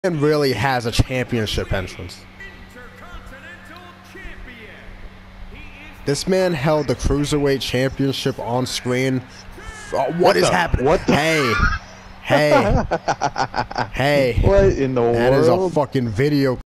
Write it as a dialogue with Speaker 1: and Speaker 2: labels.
Speaker 1: man really has a championship entrance. This man held the Cruiserweight Championship on screen. What is happening?
Speaker 2: What the?
Speaker 1: Hey.
Speaker 2: What in the world?
Speaker 1: That is a fucking video.